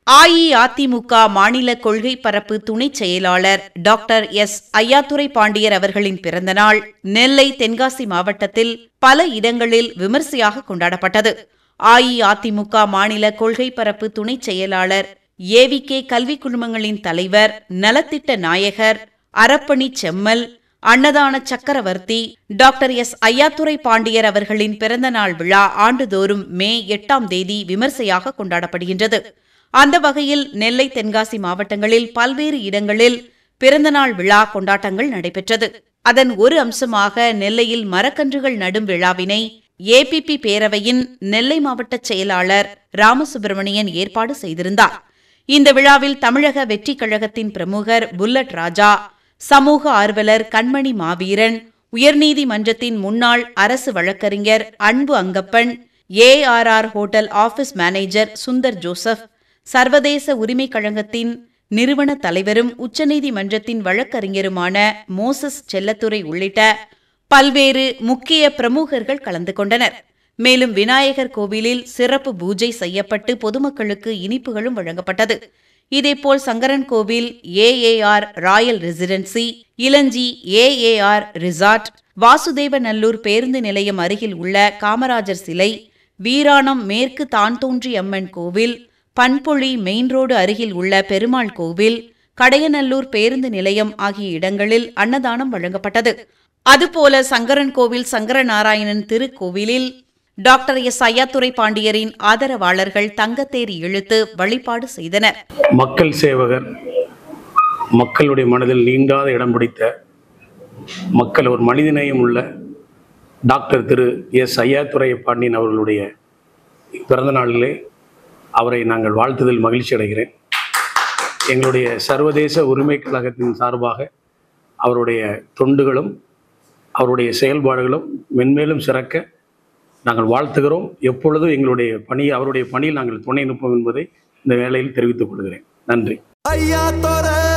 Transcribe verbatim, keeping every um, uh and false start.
அஇஅதிமுக மாநில கொள்கை பரப்பு துணைச் செயலாளர் டாக்டர் எஸ் ஐயாத்துரை பாண்டியர் அவர்களின் பிறந்தநாள் நெல்லை தென்காசி மாவட்டத்தில் பல இடங்களில் விமரிசையாக கொண்டாடப்பட்டது. அஇஅதிமுக மாநில கொள்கை பரப்பு துணைச் செயலாளர் ஏவிகே கல்விக் குழுமங்களின் தலைவர் நலத்திட்ட நாயகர் அரப்பணி செம்மல் அன்னதான சக்கரவர்த்தி டாக்டர் எஸ் ஐயாத்துரை பாண்டியர் அவர்களின் பிறந்தநாள் விழா ஆண்டுதோறும் மே எட்டாம் தேதி விமரிசையாக கொண்டாடப்படுகின்றது. அந்த வகையில் நெல்லை தென்காசி மாவட்டங்களில் பல்வேறு இடங்களில் பிறந்தநாள் விழா கொண்டாட்டங்கள் நடைபெற்றது. அதன் ஒரு அம்சமாக நெல்லையில் மரக்கன்றுகள் நடும் விழாவினை ஏபிபி பேரவையின் நெல்லை மாவட்ட செயலாளர் ராமசுப்பிரமணியன் ஏற்பாடு செய்திருந்தார். இந்த விழாவில் தமிழக வெற்றிக் கழகத்தின் பிரமுகர் புல்லட் ராஜா, சமூக ஆர்வலர் கண்மணி மாவீரன், உயர்நீதிமன்றத்தின் முன்னாள் அரசு வழக்கறிஞர் Anbu Angappan, ARR hotel office manager Sundar Joseph, சர்வதேச உரிமைக் கழகத்தின் நிறுவன தலைவரும் உச்சநீதிமன்றத்தின் வழக்கறிஞருமான மோசஸ் செல்லத்துரை உள்ளிட்ட பல்வேறு முக்கிய பிரமுகர்கள் கலந்து கொண்டனர். மேலும் விநாயகர் கோவிலில் சிறப்பு பூஜை செய்யப்பட்டு பொதுமக்களுக்கு இனிப்புகளும் வழங்கப்பட்டது. இதேபோல் Sankarankovil AAR royal residency, Ilanji AAR resort, Vasudevanallur பேருந்து நிலையம் அருகில் உள்ள காமராஜர் சிலை, வீராணம் மேற்கு தான்தோன்றி அம்மன் கோவில், பண்பொழி மெயின் ரோடு அருகில் உள்ள பெருமாள் கோவில், கடையநல்லூர் பேருந்து நிலையம் ஆகிய இடங்களில் அன்னதானம் வழங்கப்பட்டது. அதுபோல சங்கரன்கோவில் சங்கரநாராயணன் திருக்கோவிலில் டாக்டர் எஸ் ஐயாத்துரை பாண்டியரின் ஆதரவாளர்கள் தங்கத்தேர் இழுத்து வழிபாடு செய்தனர். மக்கள் சேவகர், மக்களுடைய மனதில் நீங்காத இடம் பிடித்த மக்கள் ஒரு மனிதநேயம் உள்ள டாக்டர் திரு எஸ் ஐயாத்துரை பாண்டியன் அவர்களுடைய பிறந்த நாளிலே அவரை நாங்கள் வாழ்த்துதல் மகிழ்ச்சி அடைகிறேன். எங்களுடைய சர்வதேச உரிமைக் கழகத்தின் சார்பாக அவருடைய தொண்டுகளும் அவருடைய செயல்பாடுகளும் மென்மேலும் சிறக்க நாங்கள் வாழ்த்துகிறோம். எப்பொழுதும் எங்களுடைய பணி அவருடைய பணியில் நாங்கள் துணை நிற்போம் என்பதை இந்த வேளையில் தெரிவித்துக் கொள்கிறேன். நன்றி.